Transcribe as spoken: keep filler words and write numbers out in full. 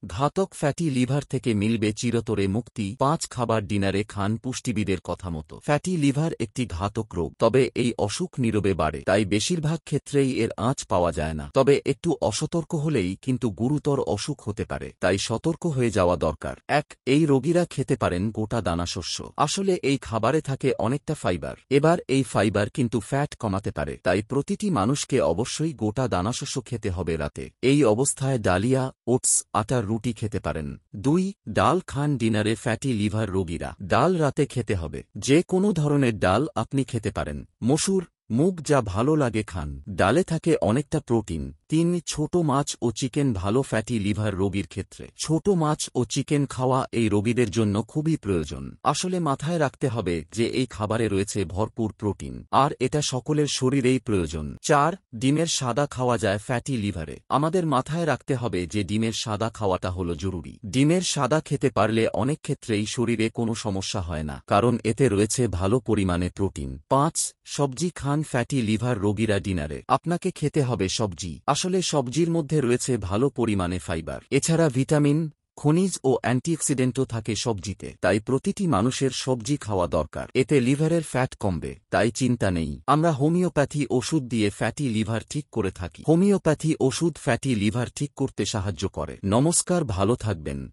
ঘাতক fatty liver থেকে মিলবে চিরতরে মুক্তি। পাঁচ খাবার ডিনারে খান পুষ্টিবিদের কথা মতো। ফ্যাটি লিভার একটি ঘাতক রোগ, তবে এই অসুখ নীরবে বাড়ে, তাই বেশিরভাগ ক্ষেত্রেই এর আঁচ পাওয়া যায় না। তবে একটু অসতর্ক হলেই কিন্তু গুরুতর অসুখ হতে পারে, তাই সতর্ক হয়ে যাওয়া দরকার। এক, এই রোগীরা খেতে পারেন গোটা দানাশস্য। আসলে এই খাবারে থাকে অনেকটা ফাইবার। এবার এই ফাইবার কিন্তু ফ্যাট কমাতে পারে, তাই প্রতিটি মানুষকে অবশ্যই গোটা দানাশস্য খেতে হবে রাতে। এই অবস্থায় ডালিয়া, ওটস, আটার রুটি খেতে পারেন। দুই, ডাল খান ডিনারে ফ্যাটি লিভার রোগীরা। ডাল রাতে খেতে হবে। যে কোনো ধরনের ডাল আপনি খেতে পারেন, মসুর, মুগ, যা ভালো লাগে খান। ডালে থাকে অনেকটা প্রোটিন। তিন, ছোট মাছ ও চিকেন ভালো ফ্যাটি লিভার রোগীর ক্ষেত্রে। ছোট মাছ ও চিকেন খাওয়া এই রোগীদের জন্য খুবই প্রয়োজন। আসলে মাথায় রাখতে হবে যে এই খাবারে রয়েছে ভরপুর প্রোটিন, আর এটা সকলের শরীরেই প্রয়োজন। চার, ডিমের সাদা খাওয়া যায় ফ্যাটি লিভারে। আমাদের মাথায় রাখতে হবে যে ডিমের সাদা খাওয়াটা হলো জরুরি। ডিমের সাদা খেতে পারলে অনেক ক্ষেত্রেই শরীরে কোনো সমস্যা হয় না, কারণ এতে রয়েছে ভালো পরিমাণে প্রোটিন। পাঁচ, সবজি খান ফ্যাটি লিভার রোগীরা ডিনারে। আপনাকে খেতে হবে সবজি। আসলে সবজির মধ্যে রয়েছে ভালো পরিমাণে ফাইবার। এছাড়া ভিটামিন, খনিজ ও অ্যান্টিঅক্সিডেন্টও থাকে সবজিতে, তাই প্রতিটি মানুষের সবজি খাওয়া দরকার। এতে লিভারের ফ্যাট কমবে, তাই চিন্তা নেই। আমরা হোমিওপ্যাথি ওষুধ দিয়ে ফ্যাটি লিভার ঠিক করে থাকি। হোমিওপ্যাথি ওষুধ ফ্যাটি লিভার ঠিক করতে সাহায্য করে। নমস্কার, ভালো থাকবেন।